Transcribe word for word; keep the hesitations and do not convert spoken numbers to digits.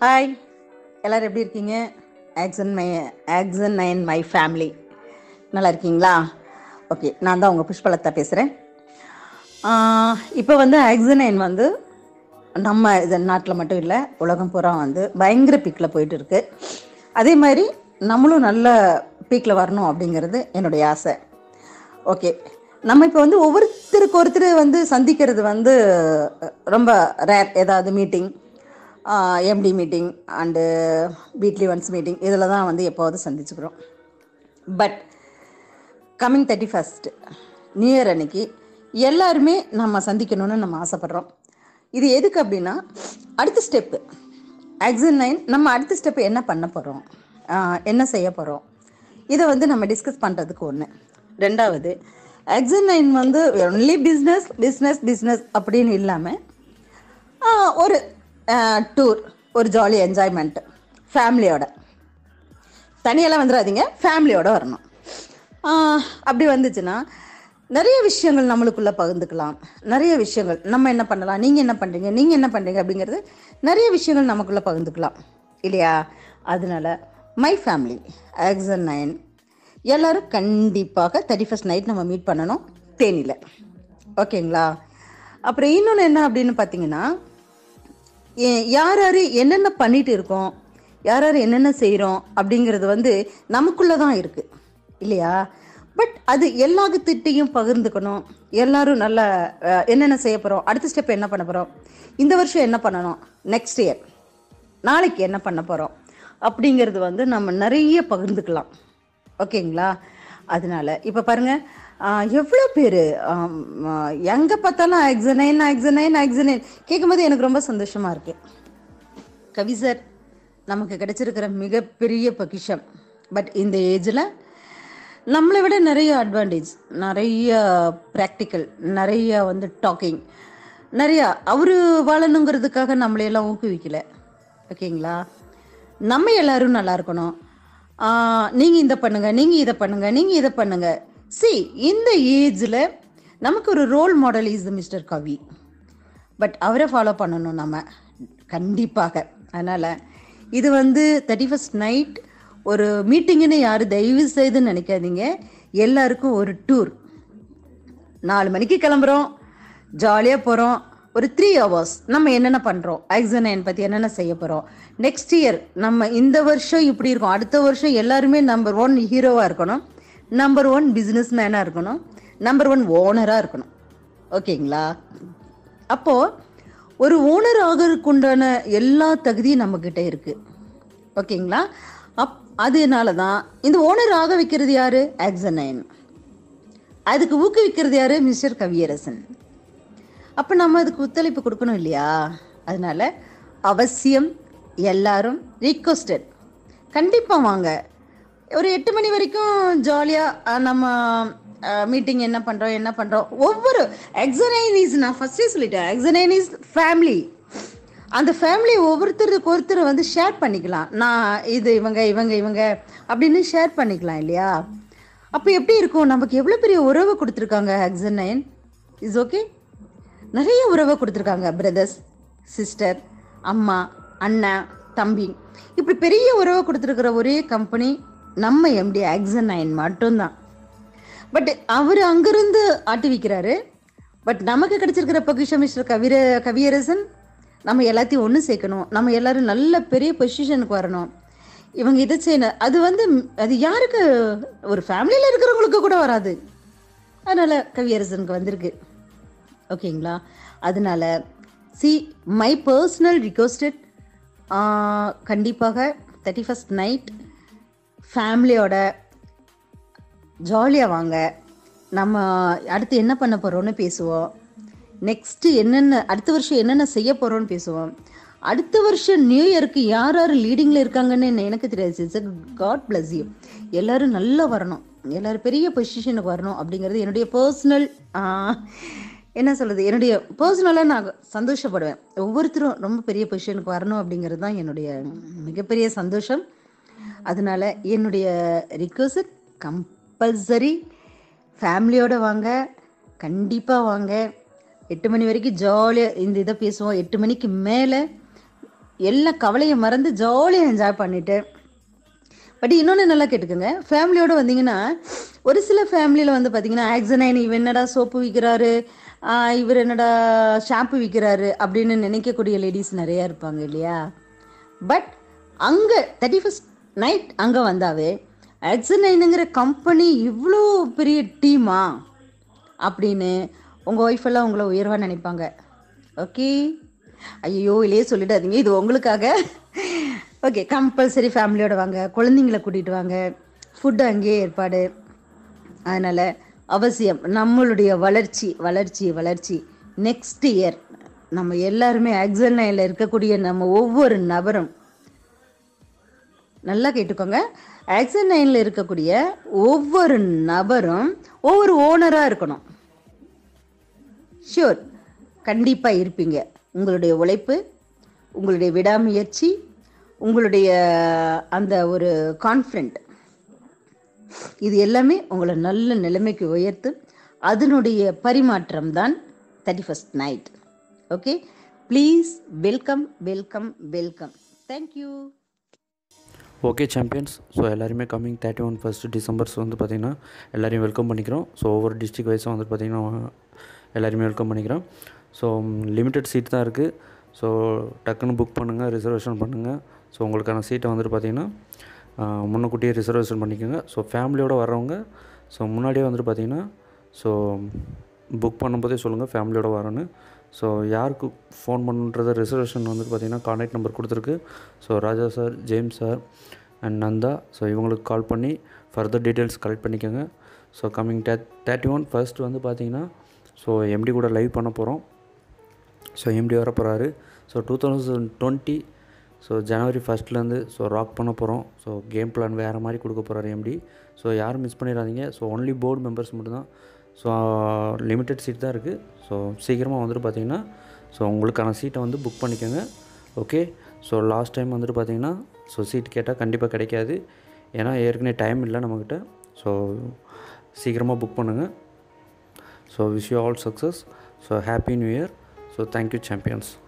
Hi, எல்லோரும் எப்படி இருக்கீங்க? Action my action nine my family நல்லா இருக்கீங்களா? ஓகே, நான் தான் உங்கள் புஷ்பலதா பேசுகிறேன். இப்போ வந்து ஆக்சன் நைன் வந்து நம்ம இது நாட்டில் மட்டும் இல்லை, உலகம் பூரா வந்து பயங்கர பீக்கில் போயிட்டு இருக்கு. அதே மாதிரி நம்மளும் நல்ல பீக்கில் வரணும் அப்படிங்கிறது என்னுடைய ஆசை. ஓகே, நம்ம இப்போ வந்து ஒவ்வொருத்தருக்கு ஒருத்தர் வந்து சந்திக்கிறது வந்து ரொம்ப ரேர். ஏதாவது meeting, MD meeting and weekly once meeting, இதில் தான் வந்து எப்போவது சந்திச்சுக்கிறோம். But coming thirty first new year அன்னைக்கு எல்லாருமே நம்ம சந்திக்கணும்னு நம்ம ஆசைப்படுறோம். இது எதுக்கு அப்படின்னா, அடுத்த ஸ்டெப்பு ஆக்சன் நைன் நம்ம அடுத்த ஸ்டெப்பு என்ன பண்ண போகிறோம், என்ன செய்ய போகிறோம், இதை வந்து நம்ம டிஸ்கஸ் பண்ணுறதுக்கு ஒன்று. ரெண்டாவது, ஆக்சன் நைன் வந்து ஒன்லி பிஸ்னஸ் பிஸ்னஸ் பிஸ்னஸ் அப்படின்னு இல்லாமல் ஒரு டூர், ஒரு ஜாலி என்ஜாய்மெண்ட்டு ஃபேமிலியோட. தனியெல்லாம் வந்துடாதீங்க, ஃபேமிலியோடு வரணும். அப்படி வந்துச்சுன்னா நிறைய விஷயங்கள் நம்மளுக்குள்ளே பகிர்ந்துக்கலாம். நிறைய விஷயங்கள் நம்ம என்ன பண்ணலாம், நீங்கள் என்ன பண்ணுறீங்க, நீங்கள் என்ன பண்ணுறீங்க அப்படிங்கிறது நிறைய விஷயங்கள் நமக்குள்ளே பகிர்ந்துக்கலாம் இல்லையா? அதனால மை ஃபேமிலி ஆக்சன் நைன் எல்லோரும் கண்டிப்பாக தேர்ட்டி ஃபஸ்ட் நைட் நம்ம மீட் பண்ணணும் தேனியில். ஓகேங்களா? அப்புறம் இன்னொன்று என்ன அப்படின்னு பார்த்தீங்கன்னா, யார் யார் என்னென்ன பண்ணிட்டு இருக்கோம், யார் யார் என்னென்ன செய்கிறோம் அப்படிங்கிறது வந்து நமக்குள்ளே தான் இருக்குது இல்லையா? பட் அது எல்லாத்துட்டையும் பகிர்ந்துக்கணும். எல்லோரும் நல்லா என்னென்ன செய்ய போகிறோம், அடுத்த ஸ்டெப் என்ன பண்ண போகிறோம், இந்த வருஷம் என்ன பண்ணணும், நெக்ஸ்ட் இயர் நாளைக்கு என்ன பண்ண போகிறோம் அப்படிங்கிறது வந்து நம்ம நிறைய பகிர்ந்துக்கலாம். ஓகேங்களா? அதனால இப்போ பாருங்கள், எவ்வளோ பேர் எங்கே பார்த்தாலும் ஆக்சனைன் ஆக்சனைன் ஆக்சனைன் கேட்கும்போது எனக்கு ரொம்ப சந்தோஷமாக இருக்குது. கவி சார் நமக்கு கிடைச்சிருக்கிற மிகப்பெரிய பொக்கிஷம். பட் இந்த ஏஜில் நம்மளை விட நிறைய அட்வான்டேஜ், நிறைய ப்ராக்டிக்கல், நிறைய வந்து டாக்கிங், நிறையா அவர் வாழணுங்கிறதுக்காக நம்மளையெல்லாம் ஊக்குவிக்கலை. ஓகேங்களா? நம்ம எல்லோரும் நல்லா இருக்கணும். நீங்கள் இந்த பண்ணுங்கள், நீங்கள் இதை பண்ணுங்கள், நீங்கள் இதை பண்ணுங்கள். சி, இந்த ஏஜில் நமக்கு ஒரு role model is mister Kavi. But அவரை ஃபாலோ பண்ணணும் நம்ம கண்டிப்பாக. அதனால் இது வந்து தேர்ட்டி ஃபஸ்ட் நைட் ஒரு மீட்டிங்குன்னு யாரும் தயவு செய்து நினைக்காதீங்க. எல்லாருக்கும் ஒரு டூர். நாலு மணிக்கு கிளம்புறோம், ஜாலியாக போகிறோம். ஒரு த்ரீ ஹவர்ஸ் நம்ம என்னென்ன பண்ணுறோம், ஆக்சன் நைன் பற்றி என்னென்ன செய்ய போகிறோம், நெக்ஸ்ட் இயர் நம்ம இந்த வருஷம் இப்படி இருக்கும், அடுத்த வருஷம் எல்லாருமே நம்பர் ஒன் ஹீரோவாக இருக்கணும், நம்பர் ஒன் பிஸ்னஸ் மேனாக இருக்கணும், நம்பர் ஒன் ஓனராக இருக்கணும். ஓகேங்களா? அப்போது ஒரு ஓனர் ஆகிறதுக்கு உண்டான எல்லா தகுதியும் நம்மக்கிட்ட இருக்குது. ஓகேங்களா? அப் அதனால தான் இந்த ஓனர் ஆக வைக்கிறது யார், ஆக்சன் நைன். அதுக்கு ஊக்குவிக்கிறது யார், மிஸ்டர் கவியரசன். அப்போ நம்ம அதுக்கு ஒத்துழைப்பு கொடுக்கணும் இல்லையா? அதனால அவசியம் எல்லாரும் ரிக்வஸ்டட், கண்டிப்பாக வாங்க. ஒரு எட்டு மணி வரைக்கும் ஜாலியாக நம்ம மீட்டிங் என்ன பண்ணுறோம் என்ன பண்ணுறோம் ஒவ்வொரு ஆக்சன் நைன் இஸ், நான் ஃபஸ்ட்டே சொல்லிட்டேன், ஆக்சன் நைன் இஸ் ஃபேமிலி. அந்த ஃபேமிலி ஒவ்வொருத்தருக்கு ஒருத்தர் வந்து ஷேர் பண்ணிக்கலாம். நான் இது இவங்க இவங்க இவங்க அப்படின்னு ஷேர் பண்ணிக்கலாம் இல்லையா? அப்போ எப்படி இருக்கும், நமக்கு எவ்வளோ பெரிய உறவு கொடுத்துருக்காங்க ஆக்சன் நைன். இஸ் ஓகே, நிறைய உறவை கொடுத்துருக்காங்க. பிரதர்ஸ், சிஸ்டர், அம்மா, அண்ணன், தம்பி, இப்படி பெரிய உறவை கொடுத்துருக்கிற ஒரே கம்பெனி நம்ம எம்டி ஆக்சன் நைன் மட்டும்தான். பட் அவர் அங்கிருந்து ஆட்டி வைக்கிறாரு. பட் நமக்கு கிடைச்சிருக்கிற பொக்கிஷம் மிஸ்டர் கவிர கவியரசன் நம்ம எல்லாத்தையும் ஒன்று சேர்க்கணும். நம்ம எல்லாரும் நல்ல பெரிய பொசிஷனுக்கு வரணும். இவங்க இதை செய்யணும். அது வந்து அது யாருக்கு, ஒரு ஃபேமிலியில் இருக்கிறவங்களுக்கு கூட வராது. அதனால் கவியரசனுக்கு வந்திருக்கு. ஓகேங்களா? அதனால சி, மை பர்சனல் ரிக்வஸ்டட், கண்டிப்பாக தேர்ட்டி ஃபஸ்ட் நைட் ஃபேமிலியோட ஜாலியாக வாங்க. நம்ம அடுத்து என்ன பண்ண போகிறோன்னு பேசுவோம். நெக்ஸ்ட்டு என்னென்ன அடுத்த வருஷம் என்னென்ன செய்ய போகிறோன்னு பேசுவோம். அடுத்த வருஷம் நியூ இயருக்கு யார் யார் லீடிங்கில் இருக்காங்கன்னு எனக்கு தெரியாது. Sister, God bless you. எல்லோரும் நல்லா வரணும், எல்லோரும் பெரிய பொசிஷனுக்கு வரணும் அப்படிங்கிறது என்னுடைய பர்சனல், என்ன சொல்கிறது, என்னுடைய பர்சனலாக நான் சந்தோஷப்படுவேன். ஒவ்வொருத்தரும் ரொம்ப பெரிய பொசிஷனுக்கு வரணும் அப்படிங்கிறது தான் என்னுடைய மிகப்பெரிய சந்தோஷம். அதனால் என்னுடைய ரிக்வஸ்ட், கம்பல்சரி ஃபேமிலியோடு வாங்க, கண்டிப்பாக வாங்க. எட்டு மணி வரைக்கும் ஜாலியாக இந்த இதை பேசுவோம். எட்டு மணிக்கு மேலே எல்லா கவலையை மறந்து ஜாலியாக என்ஜாய் பண்ணிவிட்டு, பட் இன்னொன்று நல்லா கேட்டுக்கோங்க, ஃபேமிலியோடு வந்தீங்கன்னா ஒரு சில ஃபேமிலியில் வந்து பார்த்தீங்கன்னா ஆக்சனைன் இவன் என்னடா சோப்பு விற்கிறாரு, இவர் என்னடா ஷாம்பு விற்கிறாரு அப்படின்னு நினைக்கக்கூடிய லேடிஸ் நிறையா இருப்பாங்க இல்லையா. பட் அங்கே தேர்ட்டி ஃபஸ்ட் நைட் அங்கே வந்தாவே ஆக்சனைனுங்கிற கம்பெனி இவ்வளோ பெரிய டீமா அப்படின்னு உங்கள் ஒய்ஃபெல்லாம் உங்களை உயர்வாக நினைப்பாங்க. ஓகே, ஐயோ இல்லையே சொல்லிடாதீங்க, இது உங்களுக்காக. ஓகே, கம்பல்சரி ஃபேமிலியோடு வாங்க, குழந்தைங்கள கூட்டிகிட்டு வாங்க, ஃபுட்டு அங்கேயே ஏற்பாடு. அதனால் அவசியம் நம்மளுடைய வளர்ச்சி வளர்ச்சி வளர்ச்சி நெக்ஸ்ட் இயர் நம்ம எல்லாருமே ஆக்சனைனில் இருக்கக்கூடிய நம்ம ஒவ்வொரு நபரும் நல்லா கேட்டுக்கோங்க, ஆக்சனைனில் இருக்கக்கூடிய ஒவ்வொரு நபரும் ஒவ்வொரு ஓனராக இருக்கணும். ஷியோர், கண்டிப்பாக இருப்பீங்க. உங்களுடைய உழைப்பு, உங்களுடைய விடாமுயற்சி, உங்களுடைய அந்த ஒரு கான்ஃபிடென்ட், இது எல்லாமே உங்களை நல்ல நிலைமைக்கு உயர்த்து. அதனுடைய பரிமாற்றம் தான் thirty first night. Okay, please welcome welcome welcome. Thank you. Okay champions, so எல்லாருமே coming thirty one first Decembers வந்து பார்த்திங்கன்னா எல்லாரையும் வெல்கம் பண்ணிக்கிறோம். ஸோ ஒவ்வொரு டிஸ்ட்ரிக் வைஸும் வந்து பார்த்திங்கன்னா எல்லாருமே வெல்கம் பண்ணிக்கிறோம். ஸோ லிமிட்டட் சீட் தான் இருக்குது. ஸோ டக்குன்னு புக் பண்ணுங்கள், ரிசர்வேஷன் பண்ணுங்கள். ஸோ உங்களுக்கான சீட்டை வந்துட்டு பார்த்திங்கன்னா முன்னக்கூட்டியே ரிசர்வேஷன் பண்ணிக்கோங்க. ஸோ ஃபேமிலியோடு வர்றவங்க ஸோ முன்னாடியே வந்துட்டு பார்த்திங்கன்னா ஸோ புக் பண்ணும்போதே சொல்லுங்கள் ஃபேமிலியோடு வரேன்னு. ஸோ யாருக்கு ஃபோன் பண்ணுன்றத ரிசர்வேஷன் வந்துட்டு பார்த்திங்கன்னா கான்டாக்ட் நம்பர் கொடுத்துருக்கு. So Raja sir, James sir and Nanda, so இவங்களுக்கு கால் பண்ணி ஃபர்தர் டீட்டெயில்ஸ் கலெக்ட் பண்ணிக்கோங்க. So coming day thirty one first வந்து பார்த்திங்கன்னா ஸோ எம்டி கூட லைவ் பண்ண போகிறோம். ஸோ எம்டி வர போகிறாரு. So two thousand twenty so January ஃபஸ்ட்லேருந்து ஸோ ராக் பண்ண போகிறோம். ஸோ கேம் பிளான் வேறு மாதிரி கொடுக்க போகிறாரு எம்டி. ஸோ யாரும் மிஸ் பண்ணிடாதீங்க. ஸோ ஒன்லி போர்டு மெம்பர்ஸ் மட்டும்தான். ஸோ லிமிட்டட் சீட் தான் இருக்குது. ஸோ சீக்கிரமாக வந்துட்டு பார்த்திங்கன்னா ஸோ உங்களுக்கான சீட்டை வந்து புக் பண்ணிக்கோங்க. ஓகே, ஸோ லாஸ்ட் டைம் வந்துட்டு பார்த்திங்கன்னா ஸோ சீட் கேட்டால் கண்டிப்பாக கிடைக்காது, ஏன்னா ஏற்கனவே டைம் இல்லை நம்மக்கிட்ட. ஸோ சீக்கிரமாக புக் பண்ணுங்கள். So wish you all success. So happy new year. So thank you champions.